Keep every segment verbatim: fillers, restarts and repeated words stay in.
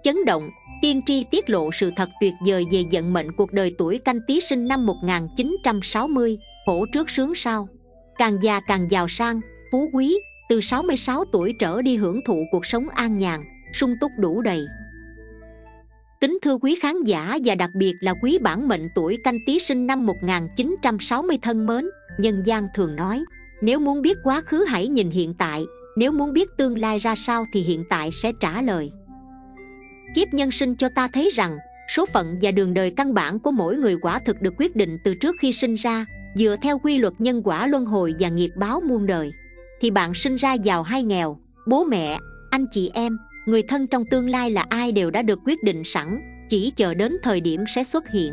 chấn động, tiên tri tiết lộ sự thật tuyệt vời về vận mệnh cuộc đời tuổi Canh Tý sinh năm một nghìn chín trăm sáu mươi, khổ trước sướng sau, càng già càng giàu sang, phú quý, từ sáu mươi sáu tuổi trở đi hưởng thụ cuộc sống an nhàn, sung túc đủ đầy. Kính thưa quý khán giả và đặc biệt là quý bản mệnh tuổi Canh Tý sinh năm một nghìn chín trăm sáu mươi thân mến, nhân gian thường nói, nếu muốn biết quá khứ hãy nhìn hiện tại, nếu muốn biết tương lai ra sao thì hiện tại sẽ trả lời. Kiếp nhân sinh cho ta thấy rằng, số phận và đường đời căn bản của mỗi người quả thực được quyết định từ trước khi sinh ra, dựa theo quy luật nhân quả luân hồi và nghiệp báo muôn đời. Thì bạn sinh ra giàu hay nghèo, bố mẹ, anh chị em, người thân trong tương lai là ai đều đã được quyết định sẵn, chỉ chờ đến thời điểm sẽ xuất hiện.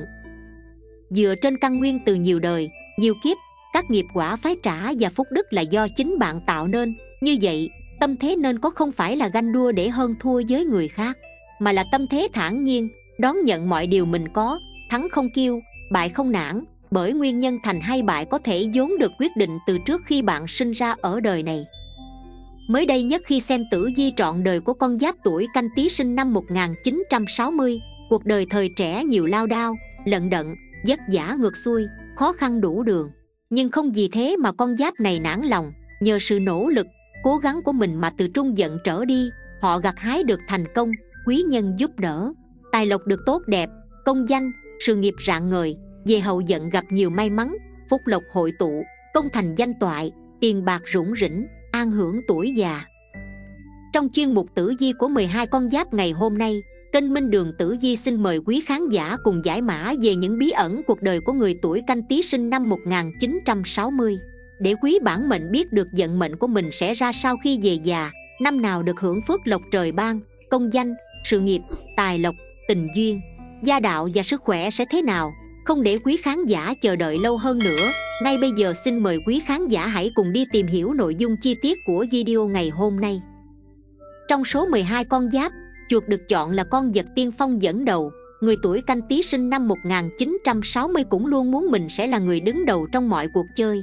Dựa trên căn nguyên từ nhiều đời, nhiều kiếp, các nghiệp quả phái trả và phúc đức là do chính bạn tạo nên. Như vậy, tâm thế nên có không phải là ganh đua để hơn thua với người khác, mà là tâm thế thản nhiên, đón nhận mọi điều mình có, thắng không kiêu, bại không nản, bởi nguyên nhân thành hay bại có thể vốn được quyết định từ trước khi bạn sinh ra ở đời này. Mới đây nhất khi xem tử vi trọn đời của con giáp tuổi Canh Tý sinh năm một nghìn chín trăm sáu mươi, cuộc đời thời trẻ nhiều lao đao, lận đận, vất vả ngược xuôi, khó khăn đủ đường. Nhưng không vì thế mà con giáp này nản lòng, nhờ sự nỗ lực, cố gắng của mình mà từ trung vận trở đi, họ gặt hái được thành công, quý nhân giúp đỡ, tài lộc được tốt đẹp, công danh, sự nghiệp rạng ngời, về hậu vận gặp nhiều may mắn, phúc lộc hội tụ, công thành danh toại, tiền bạc rủng rỉnh, an hưởng tuổi già. Trong chuyên mục tử vi của mười hai con giáp ngày hôm nay, kênh Minh Đường Tử Vi xin mời quý khán giả cùng giải mã về những bí ẩn cuộc đời của người tuổi Canh Tý sinh năm một nghìn chín trăm sáu mươi, để quý bản mệnh biết được vận mệnh của mình sẽ ra sao khi về già, năm nào được hưởng phước lộc trời ban, công danh, sự nghiệp, tài lộc, tình duyên, gia đạo và sức khỏe sẽ thế nào. Không để quý khán giả chờ đợi lâu hơn nữa, ngay bây giờ xin mời quý khán giả hãy cùng đi tìm hiểu nội dung chi tiết của video ngày hôm nay. Trong số mười hai con giáp, chuột được chọn là con vật tiên phong dẫn đầu. Người tuổi Canh Tý sinh năm một nghìn chín trăm sáu mươi cũng luôn muốn mình sẽ là người đứng đầu trong mọi cuộc chơi.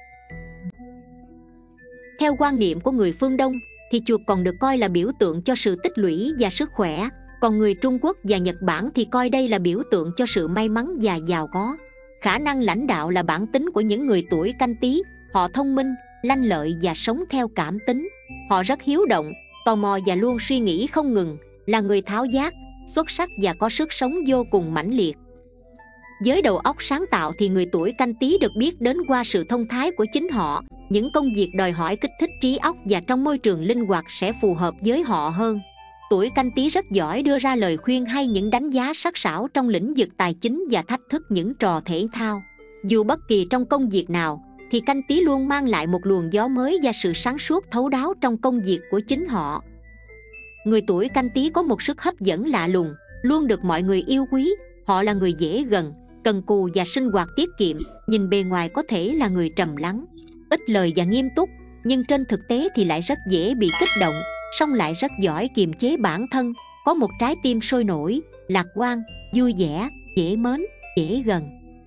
Theo quan niệm của người phương Đông, thì chuột còn được coi là biểu tượng cho sự tích lũy và sức khỏe, còn người Trung Quốc và Nhật Bản thì coi đây là biểu tượng cho sự may mắn và giàu có. Khả năng lãnh đạo là bản tính của những người tuổi Canh Tý, họ thông minh, lanh lợi và sống theo cảm tính. Họ rất hiếu động, tò mò và luôn suy nghĩ không ngừng, là người tháo vát, xuất sắc và có sức sống vô cùng mãnh liệt. Với đầu óc sáng tạo thì người tuổi Canh Tý được biết đến qua sự thông thái của chính họ. Những công việc đòi hỏi kích thích trí óc và trong môi trường linh hoạt sẽ phù hợp với họ hơn. Tuổi Canh Tý rất giỏi đưa ra lời khuyên hay những đánh giá sắc sảo trong lĩnh vực tài chính và thách thức những trò thể thao. Dù bất kỳ trong công việc nào, thì Canh Tý luôn mang lại một luồng gió mới và sự sáng suốt thấu đáo trong công việc của chính họ. Người tuổi Canh Tý có một sức hấp dẫn lạ lùng, luôn được mọi người yêu quý. Họ là người dễ gần, cần cù và sinh hoạt tiết kiệm. Nhìn bề ngoài có thể là người trầm lắng, ít lời và nghiêm túc, nhưng trên thực tế thì lại rất dễ bị kích động, song lại rất giỏi kiềm chế bản thân, có một trái tim sôi nổi, lạc quan, vui vẻ, dễ mến, dễ gần.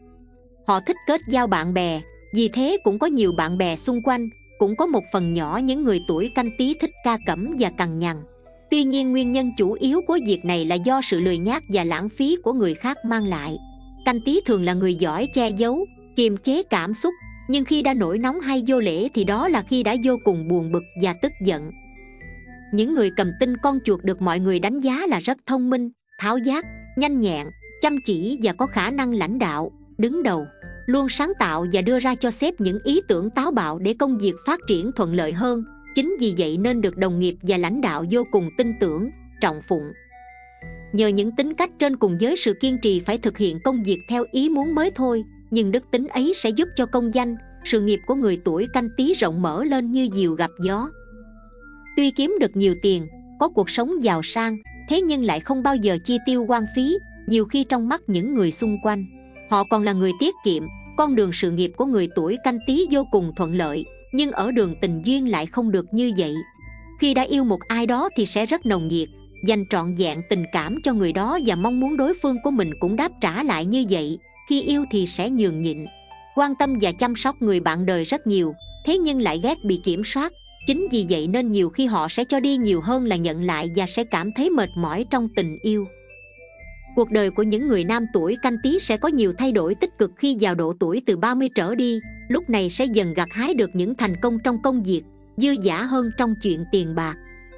Họ thích kết giao bạn bè, vì thế cũng có nhiều bạn bè xung quanh. Cũng có một phần nhỏ những người tuổi Canh Tý thích ca cẩm và cằn nhằn. Tuy nhiên nguyên nhân chủ yếu của việc này là do sự lười nhác và lãng phí của người khác mang lại. Canh Tý thường là người giỏi che giấu, kiềm chế cảm xúc, nhưng khi đã nổi nóng hay vô lễ thì đó là khi đã vô cùng buồn bực và tức giận. Những người cầm tinh con chuột được mọi người đánh giá là rất thông minh, tháo vát, nhanh nhẹn, chăm chỉ và có khả năng lãnh đạo, đứng đầu, luôn sáng tạo và đưa ra cho sếp những ý tưởng táo bạo để công việc phát triển thuận lợi hơn. Chính vì vậy nên được đồng nghiệp và lãnh đạo vô cùng tin tưởng, trọng phụng. Nhờ những tính cách trên cùng với sự kiên trì phải thực hiện công việc theo ý muốn mới thôi, nhưng đức tính ấy sẽ giúp cho công danh, sự nghiệp của người tuổi Canh Tý rộng mở lên như diều gặp gió. Tuy kiếm được nhiều tiền, có cuộc sống giàu sang, thế nhưng lại không bao giờ chi tiêu hoang phí. Nhiều khi trong mắt những người xung quanh, họ còn là người tiết kiệm. Con đường sự nghiệp của người tuổi Canh Tý vô cùng thuận lợi, nhưng ở đường tình duyên lại không được như vậy. Khi đã yêu một ai đó thì sẽ rất nồng nhiệt, dành trọn vẹn tình cảm cho người đó và mong muốn đối phương của mình cũng đáp trả lại như vậy. Khi yêu thì sẽ nhường nhịn, quan tâm và chăm sóc người bạn đời rất nhiều, thế nhưng lại ghét bị kiểm soát, Chính vì vậy nên nhiều khi họ sẽ cho đi nhiều hơn là nhận lại và sẽ cảm thấy mệt mỏi trong tình yêu. Cuộc đời của những người nam tuổi Canh Tý sẽ có nhiều thay đổi tích cực khi vào độ tuổi từ ba mươi trở đi, lúc này sẽ dần gặt hái được những thành công trong công việc, dư dả hơn trong chuyện tiền bạc.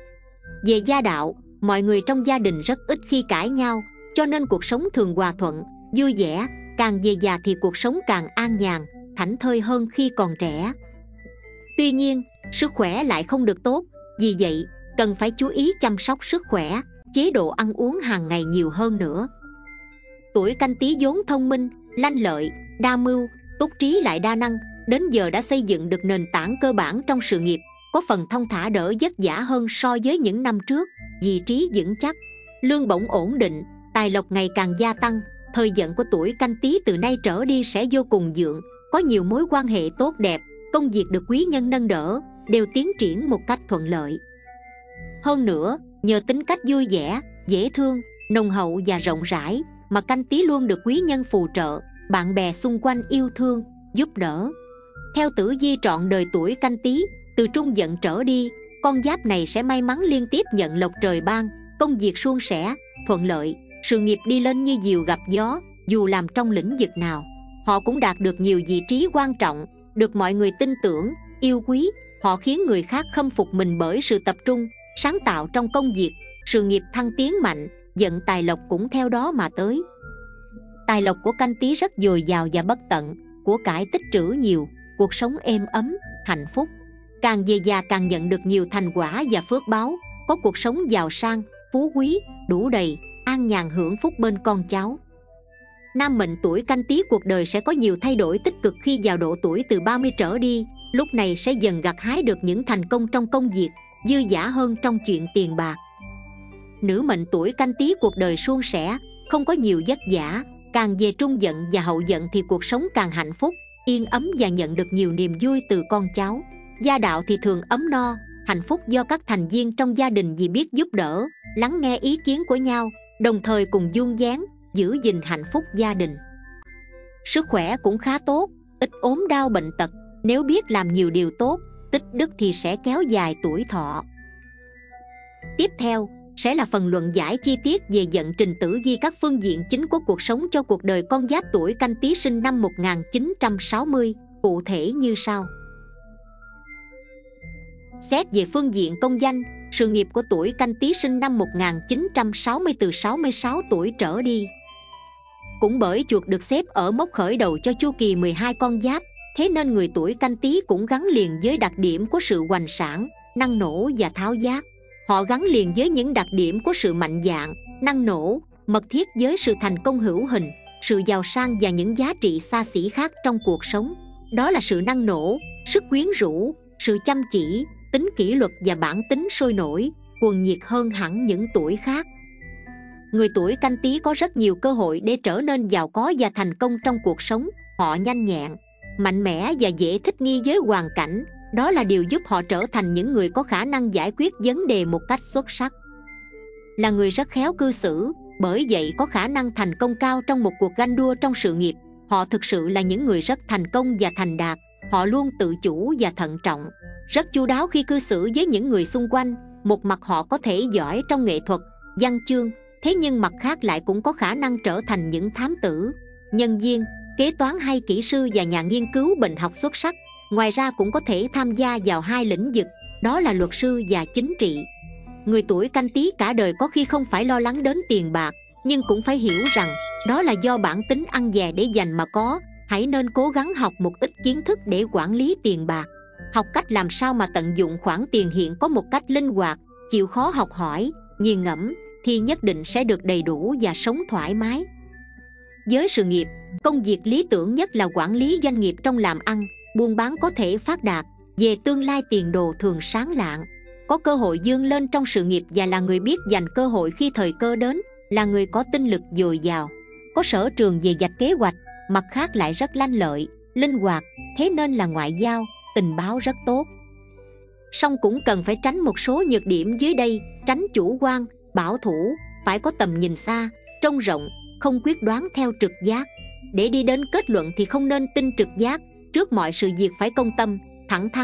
Về gia đạo, mọi người trong gia đình rất ít khi cãi nhau, cho nên cuộc sống thường hòa thuận, vui vẻ. Càng về già thì cuộc sống càng an nhàn, thảnh thơi hơn khi còn trẻ. Tuy nhiên, sức khỏe lại không được tốt, vì vậy cần phải chú ý chăm sóc sức khỏe, chế độ ăn uống hàng ngày nhiều hơn nữa. Tuổi Canh Tý vốn thông minh, lanh lợi, đa mưu, túc trí lại đa năng, đến giờ đã xây dựng được nền tảng cơ bản trong sự nghiệp, có phần thong thả đỡ vất vả hơn so với những năm trước, vị trí vững chắc, lương bổng ổn định, tài lộc ngày càng gia tăng. Thời vận của tuổi Canh Tý từ nay trở đi sẽ vô cùng vượng, có nhiều mối quan hệ tốt đẹp, công việc được quý nhân nâng đỡ, đều tiến triển một cách thuận lợi. Hơn nữa, nhờ tính cách vui vẻ, dễ thương, nồng hậu và rộng rãi mà Canh Tý luôn được quý nhân phù trợ, bạn bè xung quanh yêu thương, giúp đỡ. Theo tử vi trọn đời tuổi Canh Tý, từ trung vận trở đi, con giáp này sẽ may mắn liên tiếp nhận lộc trời ban, công việc suôn sẻ, thuận lợi, sự nghiệp đi lên như diều gặp gió. Dù làm trong lĩnh vực nào, họ cũng đạt được nhiều vị trí quan trọng, được mọi người tin tưởng, yêu quý. Họ khiến người khác khâm phục mình bởi sự tập trung, sáng tạo trong công việc, sự nghiệp thăng tiến mạnh, vận tài lộc cũng theo đó mà tới. Tài lộc của Canh Tý rất dồi dào và bất tận, của cải tích trữ nhiều, cuộc sống êm ấm, hạnh phúc. Càng về già càng nhận được nhiều thành quả và phước báo, có cuộc sống giàu sang, phú quý, đủ đầy, an nhàn hưởng phúc bên con cháu. Nam mệnh tuổi Canh Tý cuộc đời sẽ có nhiều thay đổi tích cực khi vào độ tuổi từ ba mươi trở đi, lúc này sẽ dần gặt hái được những thành công trong công việc, dư dả hơn trong chuyện tiền bạc. Nữ mệnh tuổi Canh Tý cuộc đời suôn sẻ, không có nhiều vất vả, càng về trung vận và hậu vận thì cuộc sống càng hạnh phúc, yên ấm và nhận được nhiều niềm vui từ con cháu. Gia đạo thì thường ấm no, hạnh phúc do các thành viên trong gia đình vì biết giúp đỡ, lắng nghe ý kiến của nhau, đồng thời cùng dung dáng, giữ gìn hạnh phúc gia đình. Sức khỏe cũng khá tốt, ít ốm đau bệnh tật, nếu biết làm nhiều điều tốt, tích đức thì sẽ kéo dài tuổi thọ. Tiếp theo sẽ là phần luận giải chi tiết về vận trình tử vi các phương diện chính của cuộc sống cho cuộc đời con giáp tuổi Canh Tý sinh năm một nghìn chín trăm sáu mươi, cụ thể như sau. Xét về phương diện công danh, sự nghiệp của tuổi Canh Tý sinh năm một nghìn chín trăm sáu mươi từ sáu mươi sáu tuổi trở đi. Cũng bởi chuột được xếp ở mốc khởi đầu cho chu kỳ mười hai con giáp, thế nên người tuổi Canh Tý cũng gắn liền với đặc điểm của sự hoành sản, năng nổ và tháo vát. Họ gắn liền với những đặc điểm của sự mạnh dạn, năng nổ, mật thiết với sự thành công hữu hình, sự giàu sang và những giá trị xa xỉ khác trong cuộc sống. Đó là sự năng nổ, sức quyến rũ, sự chăm chỉ, tính kỷ luật và bản tính sôi nổi, cuồng nhiệt hơn hẳn những tuổi khác. Người tuổi Canh Tý có rất nhiều cơ hội để trở nên giàu có và thành công trong cuộc sống. Họ nhanh nhẹn, mạnh mẽ và dễ thích nghi với hoàn cảnh. Đó là điều giúp họ trở thành những người có khả năng giải quyết vấn đề một cách xuất sắc. Là người rất khéo cư xử, bởi vậy có khả năng thành công cao trong một cuộc ganh đua trong sự nghiệp. Họ thực sự là những người rất thành công và thành đạt. Họ luôn tự chủ và thận trọng, rất chu đáo khi cư xử với những người xung quanh. Một mặt họ có thể giỏi trong nghệ thuật, văn chương, thế nhưng mặt khác lại cũng có khả năng trở thành những thám tử, nhân viên, kế toán hay kỹ sư và nhà nghiên cứu bệnh học xuất sắc. Ngoài ra cũng có thể tham gia vào hai lĩnh vực, đó là luật sư và chính trị. Người tuổi Canh Tý cả đời có khi không phải lo lắng đến tiền bạc, nhưng cũng phải hiểu rằng đó là do bản tính ăn dè để dành mà có. Hãy nên cố gắng học một ít kiến thức để quản lý tiền bạc, học cách làm sao mà tận dụng khoản tiền hiện có một cách linh hoạt, chịu khó học hỏi, nghiền ngẫm thì nhất định sẽ được đầy đủ và sống thoải mái. Với sự nghiệp, công việc lý tưởng nhất là quản lý doanh nghiệp trong làm ăn, buôn bán có thể phát đạt. Về tương lai tiền đồ thường sáng lạng, có cơ hội vươn lên trong sự nghiệp và là người biết dành cơ hội khi thời cơ đến, là người có tinh lực dồi dào, có sở trường về vạch kế hoạch, mặt khác lại rất lanh lợi, linh hoạt, thế nên là ngoại giao, tình báo rất tốt. Song cũng cần phải tránh một số nhược điểm dưới đây: tránh chủ quan, bảo thủ, phải có tầm nhìn xa, trông rộng, không quyết đoán theo trực giác. Để đi đến kết luận thì không nên tin trực giác, trước mọi sự việc phải công tâm, thẳng thắn,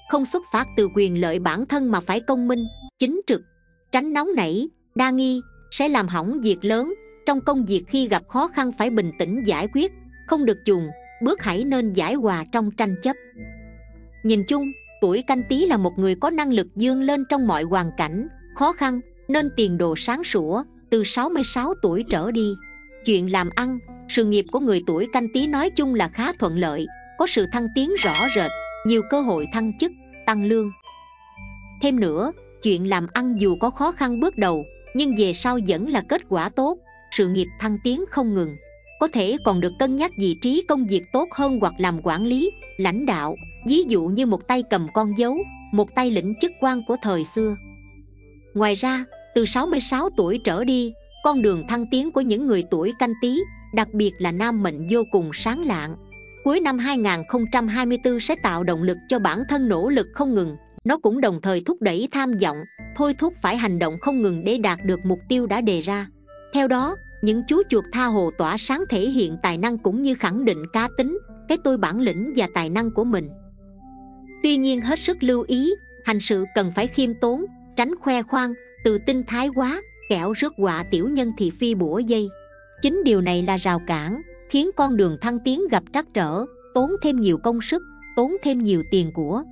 không xuất phát từ quyền lợi bản thân mà phải công minh, chính trực, tránh nóng nảy, đa nghi, sẽ làm hỏng việc lớn. Trong công việc khi gặp khó khăn phải bình tĩnh giải quyết, không được chùn bước, hãy nên giải hòa trong tranh chấp. Nhìn chung, tuổi Canh Tý là một người có năng lực vươn lên trong mọi hoàn cảnh khó khăn, nên tiền đồ sáng sủa. Từ sáu mươi sáu tuổi trở đi, chuyện làm ăn, sự nghiệp của người tuổi Canh Tý nói chung là khá thuận lợi, có sự thăng tiến rõ rệt, nhiều cơ hội thăng chức, tăng lương. Thêm nữa, chuyện làm ăn dù có khó khăn bước đầu, nhưng về sau vẫn là kết quả tốt, sự nghiệp thăng tiến không ngừng. Có thể còn được cân nhắc vị trí công việc tốt hơn hoặc làm quản lý, lãnh đạo, ví dụ như một tay cầm con dấu, một tay lĩnh chức quan của thời xưa. Ngoài ra, từ sáu mươi sáu tuổi trở đi, con đường thăng tiến của những người tuổi Canh Tý, đặc biệt là nam mệnh vô cùng sáng lạng. Cuối năm hai không hai tư sẽ tạo động lực cho bản thân nỗ lực không ngừng. Nó cũng đồng thời thúc đẩy tham vọng, thôi thúc phải hành động không ngừng để đạt được mục tiêu đã đề ra. Theo đó, những chú chuột tha hồ tỏa sáng thể hiện tài năng cũng như khẳng định cá tính, cái tôi bản lĩnh và tài năng của mình. Tuy nhiên hết sức lưu ý, hành sự cần phải khiêm tốn, tránh khoe khoang, tự tin thái quá, kẻo rước họa tiểu nhân thị phi bủa dây. Chính điều này là rào cản, khiến con đường thăng tiến gặp trắc trở, tốn thêm nhiều công sức, tốn thêm nhiều tiền của.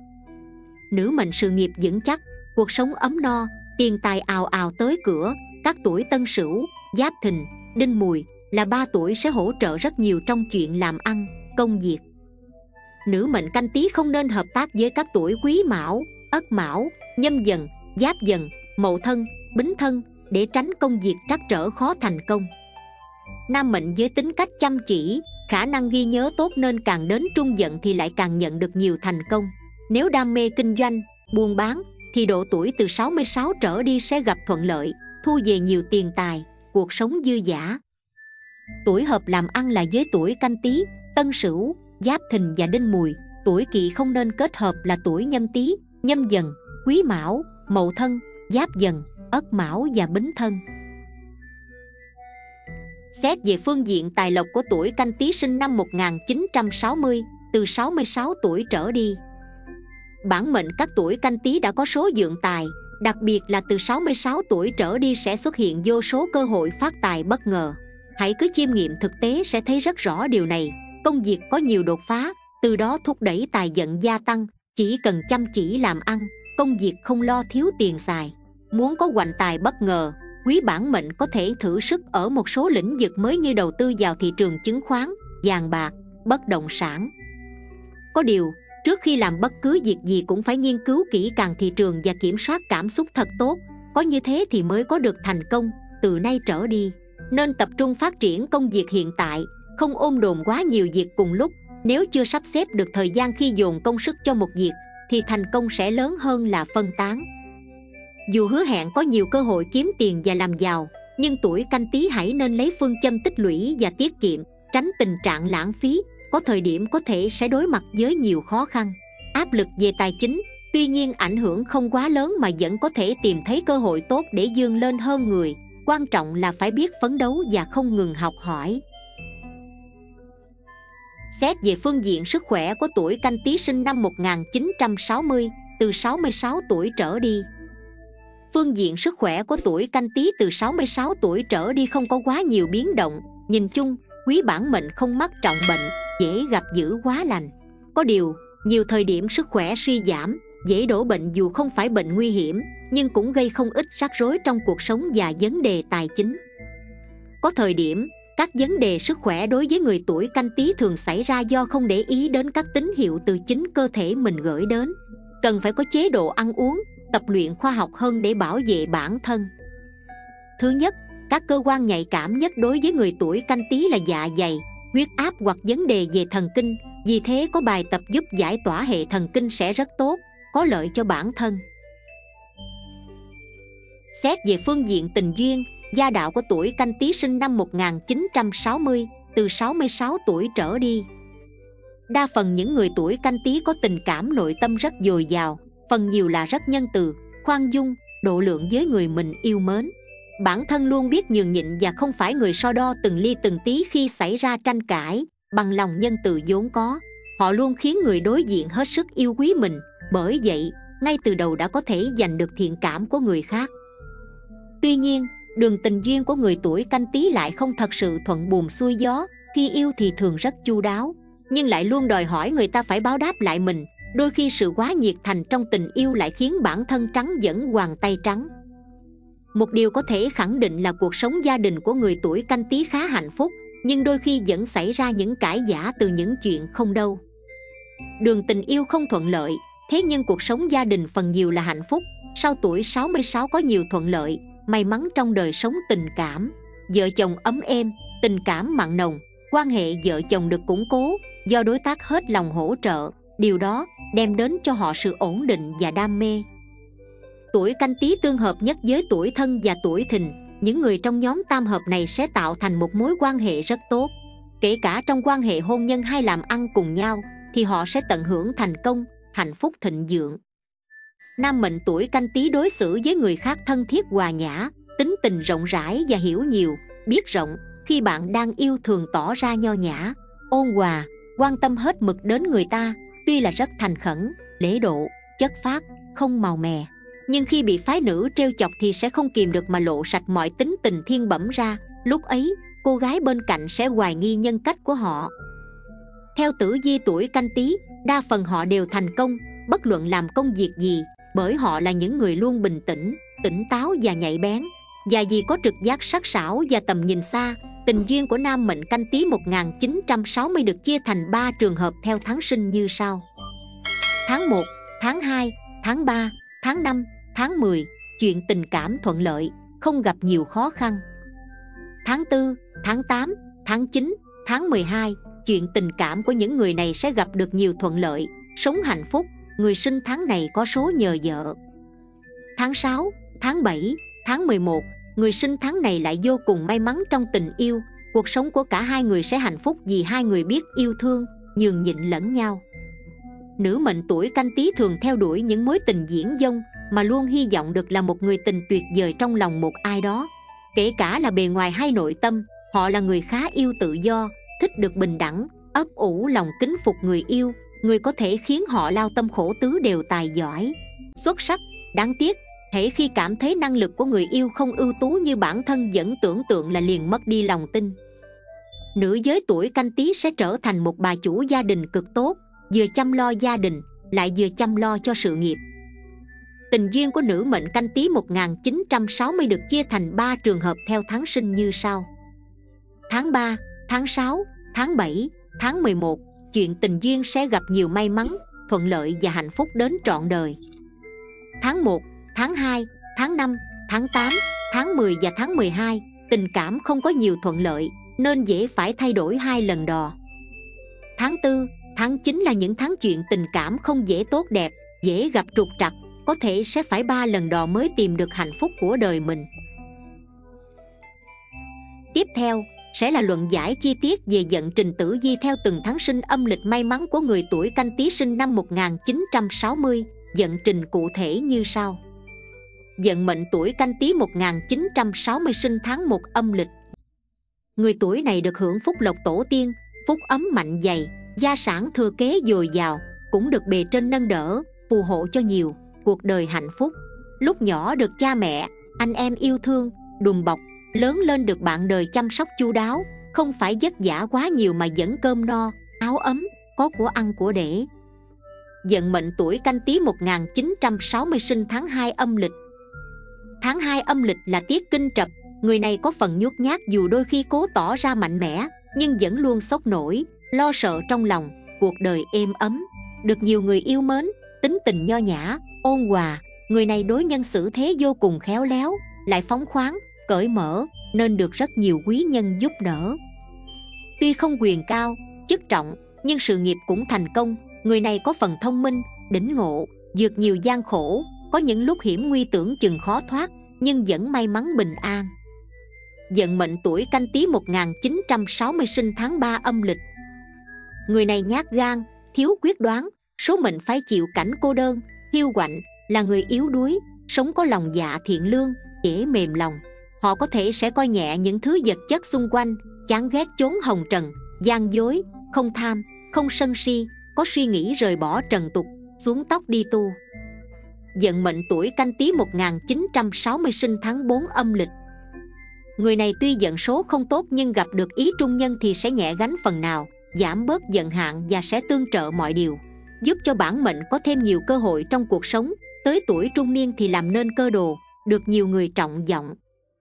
Nữ mệnh sự nghiệp vững chắc, cuộc sống ấm no, tiền tài ào ào tới cửa. Các tuổi Tân Sửu, Giáp Thìn, Đinh Mùi là ba tuổi sẽ hỗ trợ rất nhiều trong chuyện làm ăn, công việc. Nữ mệnh Canh Tý không nên hợp tác với các tuổi Quý Mão, Ất Mão, Nhâm Dần, Giáp Dần, Mậu Thân, Bính Thân để tránh công việc trắc trở khó thành công. Nam mệnh với tính cách chăm chỉ, khả năng ghi nhớ tốt nên càng đến trung dận thì lại càng nhận được nhiều thành công. Nếu đam mê kinh doanh, buôn bán thì độ tuổi từ sáu mươi sáu trở đi sẽ gặp thuận lợi, thu về nhiều tiền tài, cuộc sống dư dả. Tuổi hợp làm ăn là với tuổi Canh Tý, Tân Sửu, Giáp Thìn và Đinh Mùi. Tuổi kỵ không nên kết hợp là tuổi Nhâm Tý, Nhâm Dần, Quý Mão, Mậu Thân, Giáp Dần, Ất Mão và Bính Thân. Xét về phương diện tài lộc của tuổi Canh Tý sinh năm một nghìn chín trăm sáu mươi, từ sáu mươi sáu tuổi trở đi, bản mệnh các tuổi Canh Tý đã có số vượng tài, đặc biệt là từ sáu mươi sáu tuổi trở đi sẽ xuất hiện vô số cơ hội phát tài bất ngờ. Hãy cứ chiêm nghiệm thực tế sẽ thấy rất rõ điều này. Công việc có nhiều đột phá, từ đó thúc đẩy tài vận gia tăng. Chỉ cần chăm chỉ làm ăn, công việc không lo thiếu tiền xài. Muốn có hoành tài bất ngờ, quý bản mệnh có thể thử sức ở một số lĩnh vực mới như đầu tư vào thị trường chứng khoán, vàng bạc, bất động sản. Có điều, trước khi làm bất cứ việc gì cũng phải nghiên cứu kỹ càng thị trường và kiểm soát cảm xúc thật tốt. Có như thế thì mới có được thành công. Từ nay trở đi, nên tập trung phát triển công việc hiện tại, không ôm đồm quá nhiều việc cùng lúc. Nếu chưa sắp xếp được thời gian khi dồn công sức cho một việc, thì thành công sẽ lớn hơn là phân tán. Dù hứa hẹn có nhiều cơ hội kiếm tiền và làm giàu, nhưng tuổi Canh Tý hãy nên lấy phương châm tích lũy và tiết kiệm, tránh tình trạng lãng phí. Có thời điểm có thể sẽ đối mặt với nhiều khó khăn, áp lực về tài chính, tuy nhiên ảnh hưởng không quá lớn mà vẫn có thể tìm thấy cơ hội tốt để vươn lên hơn người. Quan trọng là phải biết phấn đấu và không ngừng học hỏi. Xét về phương diện sức khỏe của tuổi Canh Tý sinh năm một nghìn chín trăm sáu mươi, từ sáu mươi sáu tuổi trở đi. Phương diện sức khỏe của tuổi Canh Tý từ sáu mươi sáu tuổi trở đi không có quá nhiều biến động. Nhìn chung, quý bản mệnh không mắc trọng bệnh, dễ gặp dữ hóa lành. Có điều, nhiều thời điểm sức khỏe suy giảm, dễ đổ bệnh dù không phải bệnh nguy hiểm, nhưng cũng gây không ít rắc rối trong cuộc sống và vấn đề tài chính. Có thời điểm, các vấn đề sức khỏe đối với người tuổi Canh Tý thường xảy ra do không để ý đến các tín hiệu từ chính cơ thể mình gửi đến. Cần phải có chế độ ăn uống, tập luyện khoa học hơn để bảo vệ bản thân. Thứ nhất, các cơ quan nhạy cảm nhất đối với người tuổi Canh Tý là dạ dày, huyết áp hoặc vấn đề về thần kinh. Vì thế có bài tập giúp giải tỏa hệ thần kinh sẽ rất tốt, có lợi cho bản thân. Xét về phương diện tình duyên, gia đạo của tuổi Canh Tý sinh năm một nghìn chín trăm sáu mươi, từ sáu mươi sáu tuổi trở đi. Đa phần những người tuổi Canh Tý có tình cảm nội tâm rất dồi dào, phần nhiều là rất nhân từ, khoan dung, độ lượng với người mình yêu mến. Bản thân luôn biết nhường nhịn và không phải người so đo từng ly từng tí khi xảy ra tranh cãi. Bằng lòng nhân từ vốn có, họ luôn khiến người đối diện hết sức yêu quý mình, bởi vậy ngay từ đầu đã có thể giành được thiện cảm của người khác. Tuy nhiên, đường tình duyên của người tuổi Canh Tý lại không thật sự thuận buồm xuôi gió. Khi yêu thì thường rất chu đáo, nhưng lại luôn đòi hỏi người ta phải báo đáp lại mình. Đôi khi sự quá nhiệt thành trong tình yêu lại khiến bản thân trắng dẫn hoàng tay trắng. Một điều có thể khẳng định là cuộc sống gia đình của người tuổi Canh Tý khá hạnh phúc, nhưng đôi khi vẫn xảy ra những cãi vã từ những chuyện không đâu. Đường tình yêu không thuận lợi, thế nhưng cuộc sống gia đình phần nhiều là hạnh phúc. Sau tuổi sáu mươi sáu có nhiều thuận lợi, may mắn trong đời sống tình cảm. Vợ chồng ấm êm, tình cảm mặn nồng, quan hệ vợ chồng được củng cố do đối tác hết lòng hỗ trợ. Điều đó đem đến cho họ sự ổn định và đam mê. Tuổi Canh Tý tương hợp nhất với tuổi Thân và tuổi Thìn. Những người trong nhóm tam hợp này sẽ tạo thành một mối quan hệ rất tốt. Kể cả trong quan hệ hôn nhân hay làm ăn cùng nhau thì họ sẽ tận hưởng thành công, hạnh phúc thịnh vượng. Nam mệnh tuổi Canh Tý đối xử với người khác thân thiết hòa nhã, tính tình rộng rãi và hiểu nhiều, biết rộng. Khi bạn đang yêu thường tỏ ra nho nhã, ôn hòa, quan tâm hết mực đến người ta. Tuy là rất thành khẩn, lễ độ, chất phác, không màu mè, nhưng khi bị phái nữ trêu chọc thì sẽ không kìm được mà lộ sạch mọi tính tình thiên bẩm ra. Lúc ấy, cô gái bên cạnh sẽ hoài nghi nhân cách của họ. Theo tử vi tuổi Canh Tý, đa phần họ đều thành công, bất luận làm công việc gì, bởi họ là những người luôn bình tĩnh, tỉnh táo và nhạy bén. Và vì có trực giác sắc sảo và tầm nhìn xa, tình duyên của nam mệnh Canh Tý một nghìn chín trăm sáu mươi được chia thành ba trường hợp theo tháng sinh như sau. Tháng một, tháng hai, tháng ba, tháng năm, tháng mười, chuyện tình cảm thuận lợi, không gặp nhiều khó khăn. Tháng tư, tháng tám, tháng chín, tháng mười hai, chuyện tình cảm của những người này sẽ gặp được nhiều thuận lợi, sống hạnh phúc. Người sinh tháng này có số nhờ vợ. Tháng sáu, tháng bảy, tháng mười một, người sinh tháng này lại vô cùng may mắn trong tình yêu. Cuộc sống của cả hai người sẽ hạnh phúc vì hai người biết yêu thương, nhường nhịn lẫn nhau. Nữ mệnh tuổi Canh Tý thường theo đuổi những mối tình viển vông, mà luôn hy vọng được là một người tình tuyệt vời trong lòng một ai đó. Kể cả là bề ngoài hay nội tâm, họ là người khá yêu tự do, thích được bình đẳng, ấp ủ lòng kính phục người yêu. Người có thể khiến họ lao tâm khổ tứ đều tài giỏi, xuất sắc. Đáng tiếc, hễ khi cảm thấy năng lực của người yêu không ưu tú như bản thân vẫn tưởng tượng là liền mất đi lòng tin. Nữ giới tuổi Canh Tý sẽ trở thành một bà chủ gia đình cực tốt, vừa chăm lo gia đình, lại vừa chăm lo cho sự nghiệp. Tình duyên của nữ mệnh Canh Tý một nghìn chín trăm sáu mươi được chia thành ba trường hợp theo tháng sinh như sau. Tháng ba, tháng sáu, tháng bảy, tháng mười một, chuyện tình duyên sẽ gặp nhiều may mắn, thuận lợi và hạnh phúc đến trọn đời. Tháng một, tháng hai, tháng năm, tháng tám, tháng mười và tháng mười hai, tình cảm không có nhiều thuận lợi, nên dễ phải thay đổi hai lần đò. Tháng tư, tháng chín là những tháng chuyện tình cảm không dễ tốt đẹp, dễ gặp trục trặc, có thể sẽ phải ba lần đò mới tìm được hạnh phúc của đời mình. Tiếp theo sẽ là luận giải chi tiết về vận trình tử vi theo từng tháng sinh âm lịch may mắn của người tuổi Canh Tý sinh năm một nghìn chín trăm sáu mươi. Vận trình cụ thể như sau. Vận mệnh tuổi Canh Tý một nghìn chín trăm sáu mươi sinh tháng một âm lịch. Người tuổi này được hưởng phúc lộc tổ tiên, phúc ấm mạnh dày, gia sản thừa kế dồi dào, cũng được bề trên nâng đỡ, phù hộ cho nhiều, cuộc đời hạnh phúc. Lúc nhỏ được cha mẹ, anh em yêu thương, đùm bọc, lớn lên được bạn đời chăm sóc chu đáo, không phải vất vả quá nhiều mà vẫn cơm no, áo ấm, có của ăn của để. Vận mệnh tuổi Canh Tý một nghìn chín trăm sáu mươi sinh tháng hai âm lịch. Tháng hai âm lịch là tiết kinh trập, người này có phần nhút nhát dù đôi khi cố tỏ ra mạnh mẽ, nhưng vẫn luôn sốc nổi, lo sợ trong lòng, cuộc đời êm ấm, được nhiều người yêu mến, tính tình nho nhã, ôn hòa. Người này đối nhân xử thế vô cùng khéo léo, lại phóng khoáng, cởi mở, nên được rất nhiều quý nhân giúp đỡ. Tuy không quyền cao, chức trọng, nhưng sự nghiệp cũng thành công. Người này có phần thông minh, đỉnh ngộ, vượt nhiều gian khổ, có những lúc hiểm nguy tưởng chừng khó thoát, nhưng vẫn may mắn bình an. Vận mệnh tuổi Canh Tý một nghìn chín trăm sáu mươi sinh tháng ba âm lịch. Người này nhát gan, thiếu quyết đoán, số mệnh phải chịu cảnh cô đơn, hiu quạnh, là người yếu đuối, sống có lòng dạ thiện lương, dễ mềm lòng. Họ có thể sẽ coi nhẹ những thứ vật chất xung quanh, chán ghét chốn hồng trần, gian dối, không tham, không sân si, có suy nghĩ rời bỏ trần tục, xuống tóc đi tu. Vận mệnh tuổi Canh Tý một nghìn chín trăm sáu mươi sinh tháng bốn âm lịch. Người này tuy vận số không tốt nhưng gặp được ý trung nhân thì sẽ nhẹ gánh phần nào, giảm bớt vận hạn và sẽ tương trợ mọi điều, giúp cho bản mệnh có thêm nhiều cơ hội trong cuộc sống. Tới tuổi trung niên thì làm nên cơ đồ, được nhiều người trọng vọng.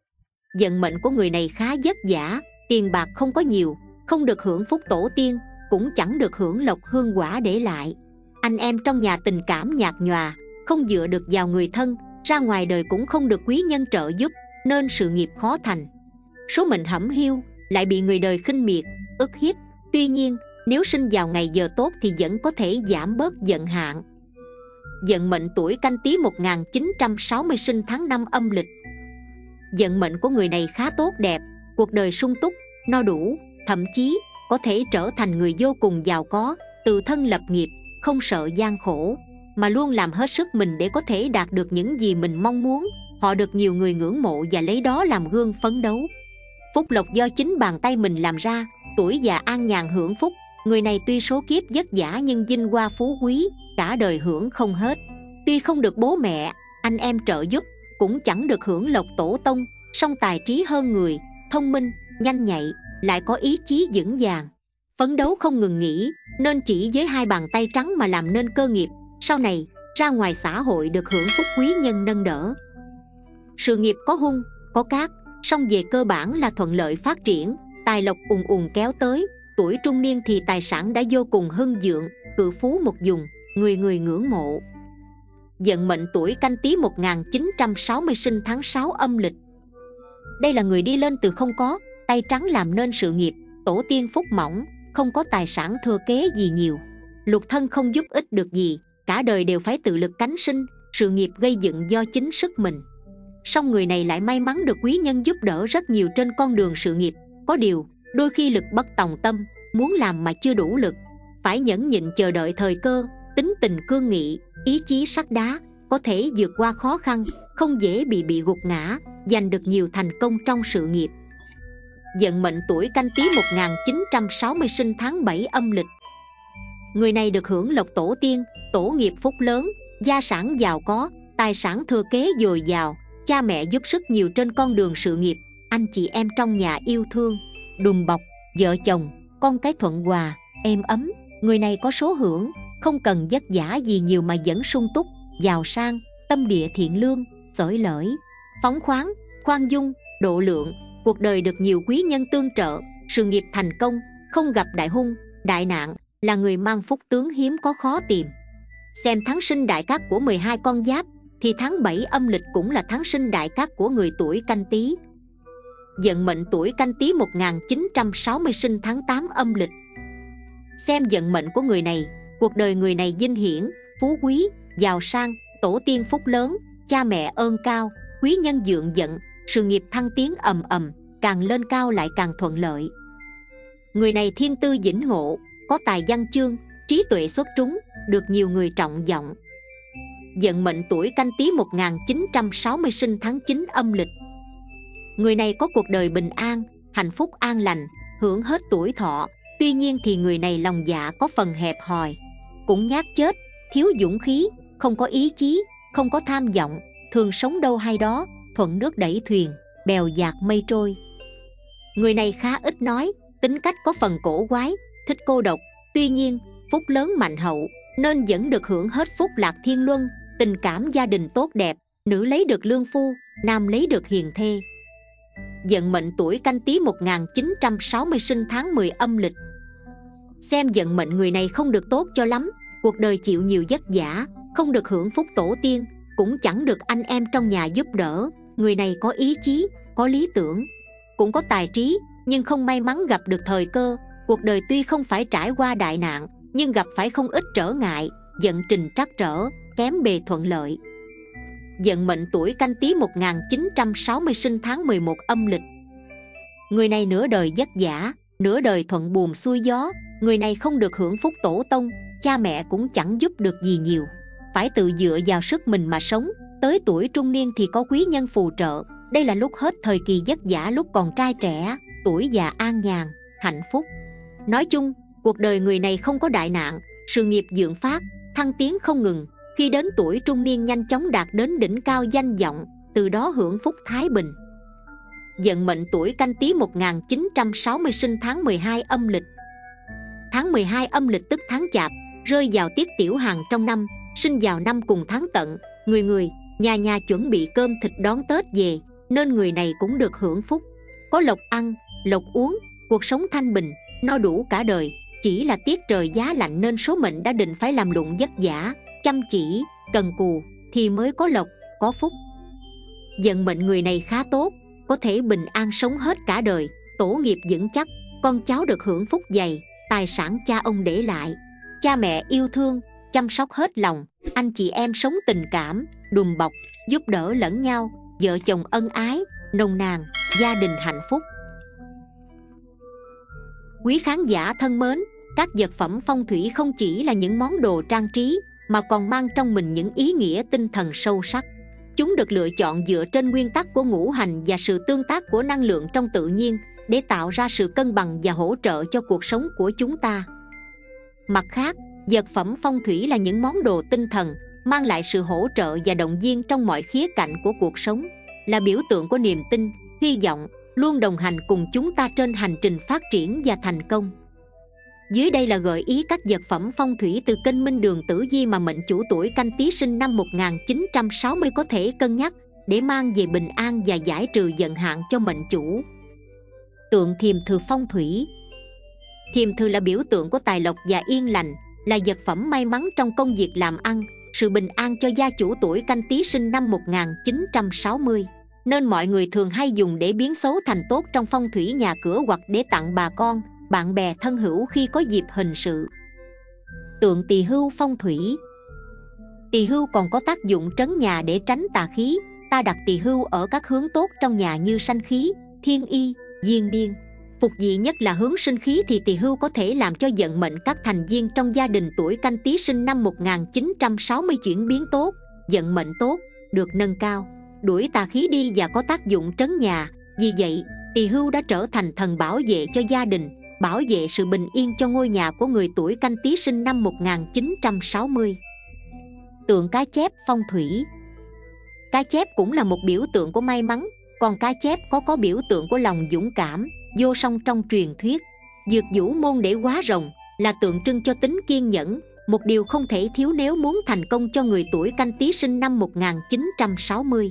Vận mệnh của người này khá vất vả, tiền bạc không có nhiều, không được hưởng phúc tổ tiên, cũng chẳng được hưởng lộc hương quả để lại. Anh em trong nhà tình cảm nhạt nhòa, không dựa được vào người thân, ra ngoài đời cũng không được quý nhân trợ giúp, nên sự nghiệp khó thành. Số mệnh hẩm hiu, lại bị người đời khinh miệt, ức hiếp. Tuy nhiên, nếu sinh vào ngày giờ tốt thì vẫn có thể giảm bớt vận hạn. Vận mệnh tuổi Canh Tý một nghìn chín trăm sáu mươi sinh tháng năm âm lịch. Vận mệnh của người này khá tốt đẹp, cuộc đời sung túc, no đủ, thậm chí có thể trở thành người vô cùng giàu có, tự thân lập nghiệp, không sợ gian khổ, mà luôn làm hết sức mình để có thể đạt được những gì mình mong muốn. Họ được nhiều người ngưỡng mộ và lấy đó làm gương phấn đấu. Phúc lộc do chính bàn tay mình làm ra, tuổi già an nhàn hưởng phúc. Người này tuy số kiếp vất vả nhưng vinh hoa phú quý, cả đời hưởng không hết. Tuy không được bố mẹ, anh em trợ giúp, cũng chẳng được hưởng lộc tổ tông, song tài trí hơn người, thông minh, nhanh nhạy, lại có ý chí vững vàng, phấn đấu không ngừng nghỉ, nên chỉ với hai bàn tay trắng mà làm nên cơ nghiệp. Sau này ra ngoài xã hội được hưởng phúc quý nhân nâng đỡ. Sự nghiệp có hung, có cát, song về cơ bản là thuận lợi phát triển, tài lộc ùn ùn kéo tới. Tuổi trung niên thì tài sản đã vô cùng hưng vượng, cự phú một vùng, người người ngưỡng mộ. Vận mệnh tuổi Canh Tý một nghìn chín trăm sáu mươi sinh tháng sáu âm lịch. Đây là người đi lên từ không có, tay trắng làm nên sự nghiệp, tổ tiên phúc mỏng, không có tài sản thừa kế gì nhiều. Lục thân không giúp ích được gì, cả đời đều phải tự lực cánh sinh, sự nghiệp gây dựng do chính sức mình. Song người này lại may mắn được quý nhân giúp đỡ rất nhiều trên con đường sự nghiệp. Có điều, đôi khi lực bất tòng tâm, muốn làm mà chưa đủ lực, phải nhẫn nhịn chờ đợi thời cơ. Tính tình cương nghị, ý chí sắt đá, có thể vượt qua khó khăn, không dễ bị bị gục ngã, giành được nhiều thành công trong sự nghiệp. Vận mệnh tuổi Canh Tý một nghìn chín trăm sáu mươi sinh tháng bảy âm lịch. Người này được hưởng lộc tổ tiên, tổ nghiệp phúc lớn, gia sản giàu có, tài sản thừa kế dồi dào, cha mẹ giúp sức nhiều trên con đường sự nghiệp, anh chị em trong nhà yêu thương, đùm bọc, vợ chồng, con cái thuận hòa, êm ấm. Người này có số hưởng, không cần vất vả gì nhiều mà vẫn sung túc, giàu sang, tâm địa thiện lương, xởi lởi, phóng khoáng, khoan dung, độ lượng. Cuộc đời được nhiều quý nhân tương trợ, sự nghiệp thành công, không gặp đại hung, đại nạn, là người mang phúc tướng hiếm có khó tìm. Xem tháng sinh đại cát của mười hai con giáp thì tháng bảy âm lịch cũng là tháng sinh đại cát của người tuổi Canh Tý. Vận mệnh tuổi Canh Tý một nghìn chín trăm sáu mươi sinh tháng tám âm lịch. Xem vận mệnh của người này, cuộc đời người này vinh hiển, phú quý, giàu sang, tổ tiên phúc lớn, cha mẹ ơn cao, quý nhân dượng dận, sự nghiệp thăng tiến ầm ầm, càng lên cao lại càng thuận lợi. Người này thiên tư vĩnh ngộ, có tài văn chương, trí tuệ xuất chúng, được nhiều người trọng vọng. Vận mệnh tuổi Canh Tý một nghìn chín trăm sáu mươi sinh tháng chín âm lịch. Người này có cuộc đời bình an, hạnh phúc an lành, hưởng hết tuổi thọ. Tuy nhiên thì người này lòng dạ có phần hẹp hòi, cũng nhát chết, thiếu dũng khí, không có ý chí, không có tham vọng, thường sống đâu hay đó, thuận nước đẩy thuyền, bèo dạt mây trôi. Người này khá ít nói, tính cách có phần cổ quái, thích cô độc. Tuy nhiên, phúc lớn mạnh hậu, nên vẫn được hưởng hết phúc lạc thiên luân, tình cảm gia đình tốt đẹp, nữ lấy được lương phu, nam lấy được hiền thê. Vận mệnh tuổi Canh Tý một nghìn chín trăm sáu mươi sinh tháng mười âm lịch. Xem vận mệnh người này không được tốt cho lắm, cuộc đời chịu nhiều vất vả, không được hưởng phúc tổ tiên, cũng chẳng được anh em trong nhà giúp đỡ. Người này có ý chí, có lý tưởng, cũng có tài trí, nhưng không may mắn gặp được thời cơ. Cuộc đời tuy không phải trải qua đại nạn, nhưng gặp phải không ít trở ngại, vận trình trắc trở, kém bề thuận lợi. Vận mệnh tuổi Canh Tý một nghìn chín trăm sáu mươi sinh tháng mười một âm lịch. Người này nửa đời vất vả, nửa đời thuận buồm xuôi gió. Người này không được hưởng phúc tổ tông, cha mẹ cũng chẳng giúp được gì nhiều, phải tự dựa vào sức mình mà sống. Tới tuổi trung niên thì có quý nhân phù trợ. Đây là lúc hết thời kỳ vất vả lúc còn trai trẻ, tuổi già an nhàn, hạnh phúc. Nói chung, cuộc đời người này không có đại nạn, sự nghiệp vượng phát, thăng tiến không ngừng. Khi đến tuổi trung niên nhanh chóng đạt đến đỉnh cao danh vọng, từ đó hưởng phúc thái bình. Vận mệnh tuổi Canh Tý một nghìn chín trăm sáu mươi sinh tháng mười hai âm lịch. Tháng mười hai âm lịch tức tháng Chạp, rơi vào tiết tiểu hằng trong năm, sinh vào năm cùng tháng Tận. Người người, nhà nhà chuẩn bị cơm thịt đón Tết về, nên người này cũng được hưởng phúc. Có lộc ăn, lộc uống, cuộc sống thanh bình, no đủ cả đời. Chỉ là tiết trời giá lạnh nên số mệnh đã định phải làm lụng vất vả, chăm chỉ, cần cù thì mới có lộc, có phúc. Vận mệnh người này khá tốt, có thể bình an sống hết cả đời, tổ nghiệp vững chắc, con cháu được hưởng phúc dày, tài sản cha ông để lại, cha mẹ yêu thương, chăm sóc hết lòng, anh chị em sống tình cảm, đùm bọc, giúp đỡ lẫn nhau, vợ chồng ân ái, nồng nàn, gia đình hạnh phúc. Quý khán giả thân mến, các vật phẩm phong thủy không chỉ là những món đồ trang trí, mà còn mang trong mình những ý nghĩa tinh thần sâu sắc. Chúng được lựa chọn dựa trên nguyên tắc của ngũ hành và sự tương tác của năng lượng trong tự nhiên để tạo ra sự cân bằng và hỗ trợ cho cuộc sống của chúng ta. Mặt khác, vật phẩm phong thủy là những món đồ tinh thần, mang lại sự hỗ trợ và động viên trong mọi khía cạnh của cuộc sống, là biểu tượng của niềm tin, hy vọng, luôn đồng hành cùng chúng ta trên hành trình phát triển và thành công. Dưới đây là gợi ý các vật phẩm phong thủy từ kênh Minh Đường Tử Vi mà mệnh chủ tuổi Canh Tý sinh năm một nghìn chín trăm sáu mươi có thể cân nhắc để mang về bình an và giải trừ vận hạn cho mệnh chủ. Tượng thiềm thừ phong thủy. Thiềm thừ là biểu tượng của tài lộc và yên lành, là vật phẩm may mắn trong công việc làm ăn, sự bình an cho gia chủ tuổi Canh Tý sinh năm một nghìn chín trăm sáu mươi, nên mọi người thường hay dùng để biến xấu thành tốt trong phong thủy nhà cửa hoặc để tặng bà con, bạn bè thân hữu khi có dịp hình sự. Tượng tỳ hưu phong thủy. Tỳ hưu còn có tác dụng trấn nhà để tránh tà khí. Ta đặt tỳ hưu ở các hướng tốt trong nhà như sanh khí, thiên y, diên biên. Phục dị nhất là hướng sinh khí thì tỳ hưu có thể làm cho vận mệnh các thành viên trong gia đình tuổi Canh Tý sinh năm một nghìn chín trăm sáu mươi chuyển biến tốt, vận mệnh tốt, được nâng cao, đuổi tà khí đi và có tác dụng trấn nhà. Vì vậy, tỳ hưu đã trở thành thần bảo vệ cho gia đình, bảo vệ sự bình yên cho ngôi nhà của người tuổi Canh Tý sinh năm một nghìn chín trăm sáu mươi. Tượng cá chép phong thủy. Cá chép cũng là một biểu tượng của may mắn, còn cá chép có có biểu tượng của lòng dũng cảm, vô song trong truyền thuyết. Dược vũ môn để hóa rồng là tượng trưng cho tính kiên nhẫn, một điều không thể thiếu nếu muốn thành công cho người tuổi Canh Tý sinh năm một nghìn chín trăm sáu mươi.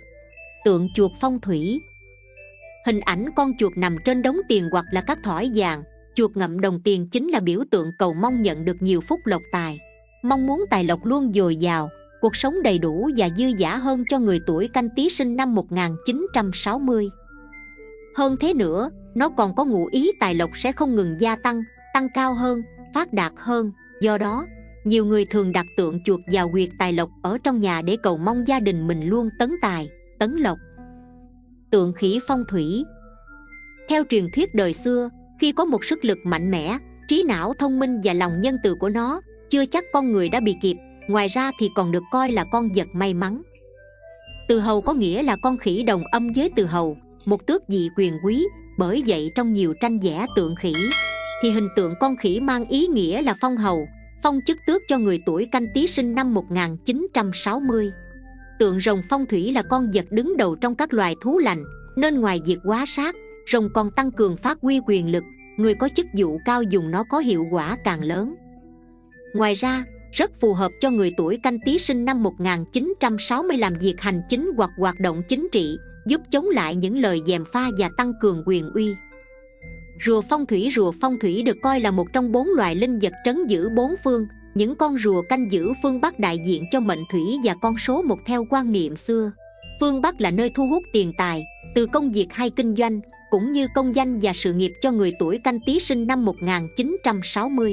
Tượng chuột phong thủy. Hình ảnh con chuột nằm trên đống tiền hoặc là các thỏi vàng, chuột ngậm đồng tiền chính là biểu tượng cầu mong nhận được nhiều phúc lộc tài, mong muốn tài lộc luôn dồi dào, cuộc sống đầy đủ và dư dả hơn cho người tuổi Canh Tý sinh năm một nghìn chín trăm sáu mươi. Hơn thế nữa, nó còn có ngụ ý tài lộc sẽ không ngừng gia tăng, tăng cao hơn, phát đạt hơn. Do đó, nhiều người thường đặt tượng chuột vào huyệt tài lộc ở trong nhà để cầu mong gia đình mình luôn tấn tài, tấn lộc. Tượng khỉ phong thủy. Theo truyền thuyết đời xưa, khi có một sức lực mạnh mẽ, trí não thông minh và lòng nhân từ của nó, chưa chắc con người đã bị kịp. Ngoài ra thì còn được coi là con vật may mắn. Từ hầu có nghĩa là con khỉ đồng âm với từ hầu, một tước vị quyền quý. Bởi vậy trong nhiều tranh vẽ tượng khỉ thì hình tượng con khỉ mang ý nghĩa là phong hầu, phong chức tước cho người tuổi Canh Tý sinh năm một nghìn chín trăm sáu mươi. Tượng rồng phong thủy là con vật đứng đầu trong các loài thú lành, nên ngoài việc hóa sát, rồng còn tăng cường phát huy quyền lực. Người có chức vụ cao dùng nó có hiệu quả càng lớn. Ngoài ra, rất phù hợp cho người tuổi Canh Tý sinh năm một nghìn chín trăm sáu mươi làm việc hành chính hoặc hoạt động chính trị, giúp chống lại những lời gièm pha và tăng cường quyền uy. Rùa phong thủy. Rùa phong thủy được coi là một trong bốn loài linh vật trấn giữ bốn phương. Những con rùa canh giữ phương Bắc đại diện cho mệnh thủy và con số một theo quan niệm xưa. Phương Bắc là nơi thu hút tiền tài, từ công việc hay kinh doanh, cũng như công danh và sự nghiệp cho người tuổi Canh Tý sinh năm một nghìn chín trăm sáu mươi.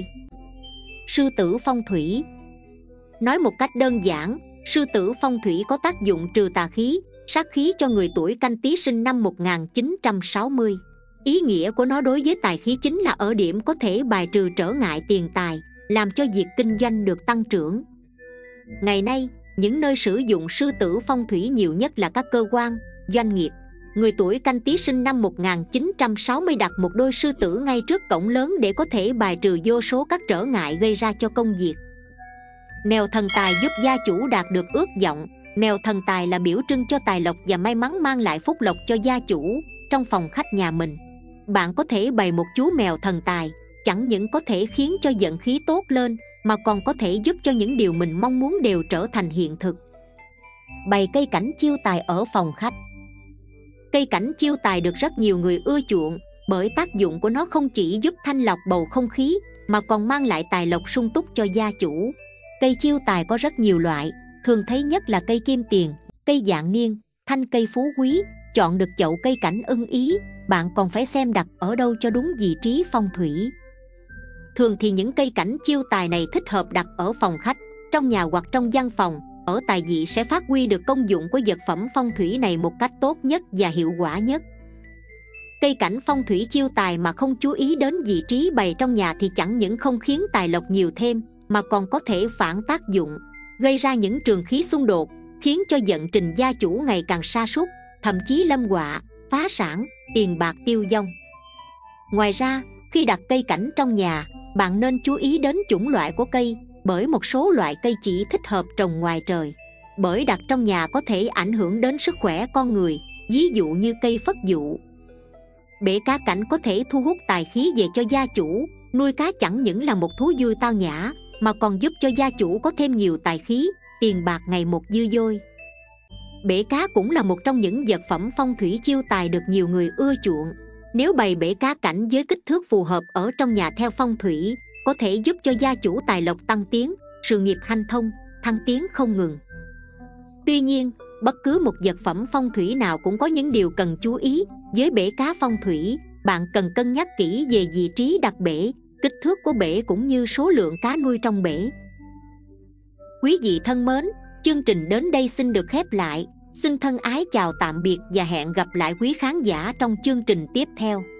Sư tử phong thủy. Nói một cách đơn giản, sư tử phong thủy có tác dụng trừ tà khí, sát khí cho người tuổi Canh Tý sinh năm một nghìn chín trăm sáu mươi. Ý nghĩa của nó đối với tài khí chính là ở điểm có thể bài trừ trở ngại tiền tài, làm cho việc kinh doanh được tăng trưởng. Ngày nay, những nơi sử dụng sư tử phong thủy nhiều nhất là các cơ quan, doanh nghiệp. Người tuổi Canh Tý sinh năm một nghìn chín trăm sáu mươi đặt một đôi sư tử ngay trước cổng lớn để có thể bài trừ vô số các trở ngại gây ra cho công việc. Mèo thần tài giúp gia chủ đạt được ước vọng. Mèo thần tài là biểu trưng cho tài lộc và may mắn, mang lại phúc lộc cho gia chủ. Trong phòng khách nhà mình, bạn có thể bày một chú mèo thần tài, chẳng những có thể khiến cho vận khí tốt lên mà còn có thể giúp cho những điều mình mong muốn đều trở thành hiện thực. Bày cây cảnh chiêu tài ở phòng khách. Cây cảnh chiêu tài được rất nhiều người ưa chuộng bởi tác dụng của nó không chỉ giúp thanh lọc bầu không khí mà còn mang lại tài lộc sung túc cho gia chủ. Cây chiêu tài có rất nhiều loại, thường thấy nhất là cây kim tiền, cây vạn niên, thanh cây phú quý. Chọn được chậu cây cảnh ưng ý, bạn còn phải xem đặt ở đâu cho đúng vị trí phong thủy. Thường thì những cây cảnh chiêu tài này thích hợp đặt ở phòng khách, trong nhà hoặc trong văn phòng, ở tài vị sẽ phát huy được công dụng của vật phẩm phong thủy này một cách tốt nhất và hiệu quả nhất. Cây cảnh phong thủy chiêu tài mà không chú ý đến vị trí bày trong nhà thì chẳng những không khiến tài lộc nhiều thêm mà còn có thể phản tác dụng, gây ra những trường khí xung đột, khiến cho vận trình gia chủ ngày càng sa sút, thậm chí lâm họa, phá sản, tiền bạc tiêu vong. Ngoài ra, khi đặt cây cảnh trong nhà, bạn nên chú ý đến chủng loại của cây, bởi một số loại cây chỉ thích hợp trồng ngoài trời. Bởi đặt trong nhà có thể ảnh hưởng đến sức khỏe con người, ví dụ như cây phất dụ. Bể cá cảnh có thể thu hút tài khí về cho gia chủ. Nuôi cá chẳng những là một thú vui tao nhã mà còn giúp cho gia chủ có thêm nhiều tài khí, tiền bạc ngày một dư dôi. Bể cá cũng là một trong những vật phẩm phong thủy chiêu tài được nhiều người ưa chuộng. Nếu bày bể cá cảnh với kích thước phù hợp ở trong nhà theo phong thủy, có thể giúp cho gia chủ tài lộc tăng tiến, sự nghiệp hanh thông, thăng tiến không ngừng. Tuy nhiên, bất cứ một vật phẩm phong thủy nào cũng có những điều cần chú ý. Với bể cá phong thủy, bạn cần cân nhắc kỹ về vị trí đặt bể, kích thước của bể cũng như số lượng cá nuôi trong bể. Quý vị thân mến, chương trình đến đây xin được khép lại. Xin thân ái chào tạm biệt và hẹn gặp lại quý khán giả trong chương trình tiếp theo.